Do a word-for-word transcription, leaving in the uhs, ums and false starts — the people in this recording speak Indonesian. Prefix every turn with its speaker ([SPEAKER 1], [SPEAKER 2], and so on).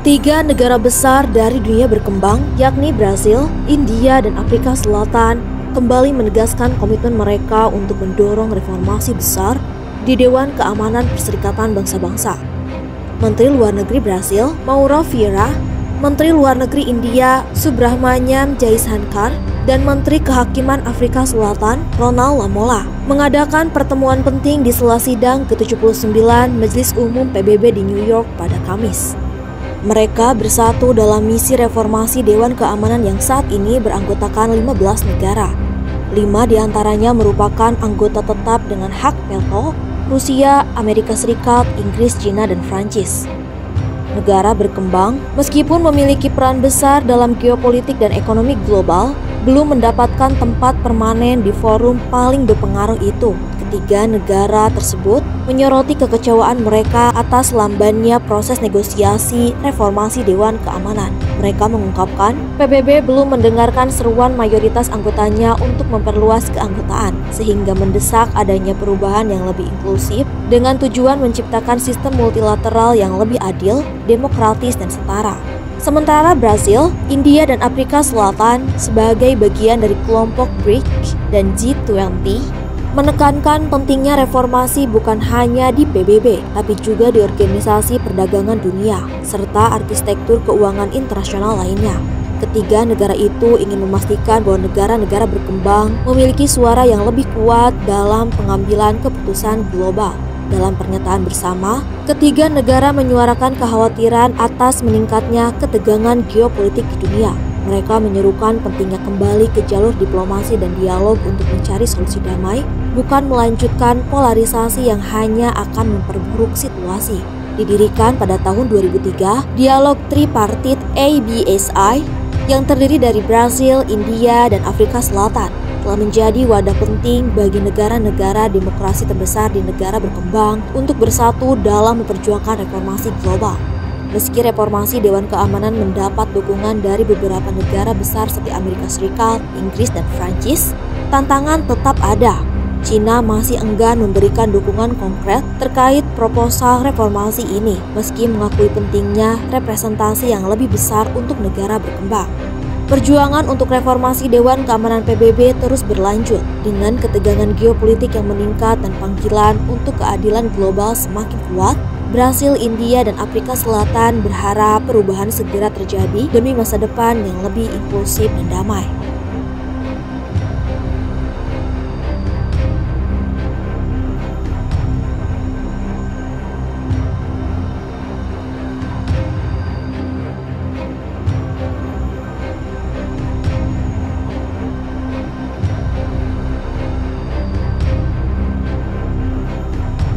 [SPEAKER 1] Tiga negara besar dari dunia berkembang, yakni Brasil, India, dan Afrika Selatan, kembali menegaskan komitmen mereka untuk mendorong reformasi besar di Dewan Keamanan Perserikatan Bangsa-Bangsa. Menteri Luar Negeri Brasil, Mauro Vieira, Menteri Luar Negeri India, Subrahmanyam Jaishankar, dan Menteri Kehakiman Afrika Selatan, Ronald Lamola, mengadakan pertemuan penting di sela sidang ke tujuh puluh sembilan Majelis Umum P B B di New York pada Kamis. Mereka bersatu dalam misi reformasi Dewan Keamanan yang saat ini beranggotakan lima belas negara. Lima diantaranya merupakan anggota tetap dengan hak veto: Rusia, Amerika Serikat, Inggris, China, dan Prancis. Negara berkembang, meskipun memiliki peran besar dalam geopolitik dan ekonomi global, belum mendapatkan tempat permanen di forum paling berpengaruh itu. Ketiga negara tersebut menyoroti kekecewaan mereka atas lambannya proses negosiasi reformasi Dewan Keamanan. Mereka mengungkapkan P B B belum mendengarkan seruan mayoritas anggotanya untuk memperluas keanggotaan, sehingga mendesak adanya perubahan yang lebih inklusif dengan tujuan menciptakan sistem multilateral yang lebih adil, demokratis, dan setara. Sementara Brasil, India, dan Afrika Selatan sebagai bagian dari kelompok B R I C dan G dua puluh menekankan pentingnya reformasi bukan hanya di P B B, tapi juga di Organisasi Perdagangan Dunia, serta arsitektur keuangan internasional lainnya. Ketiga negara itu ingin memastikan bahwa negara-negara berkembang memiliki suara yang lebih kuat dalam pengambilan keputusan global. Dalam pernyataan bersama, ketiga negara menyuarakan kekhawatiran atas meningkatnya ketegangan geopolitik di dunia. Mereka menyerukan pentingnya kembali ke jalur diplomasi dan dialog untuk mencari solusi damai, bukan melanjutkan polarisasi yang hanya akan memperburuk situasi. Didirikan pada tahun dua ribu tiga, dialog tripartit A B S I yang terdiri dari Brasil, India, dan Afrika Selatan telah menjadi wadah penting bagi negara-negara demokrasi terbesar di negara berkembang untuk bersatu dalam memperjuangkan reformasi global. Meski reformasi Dewan Keamanan mendapat dukungan dari beberapa negara besar seperti Amerika Serikat, Inggris, dan Prancis, tantangan tetap ada. China masih enggan memberikan dukungan konkret terkait proposal reformasi ini, meski mengakui pentingnya representasi yang lebih besar untuk negara berkembang. Perjuangan untuk reformasi Dewan Keamanan P B B terus berlanjut dengan ketegangan geopolitik yang meningkat dan panggilan untuk keadilan global semakin kuat. Brasil, India, dan Afrika Selatan berharap perubahan segera terjadi demi masa depan yang lebih inklusif dan damai.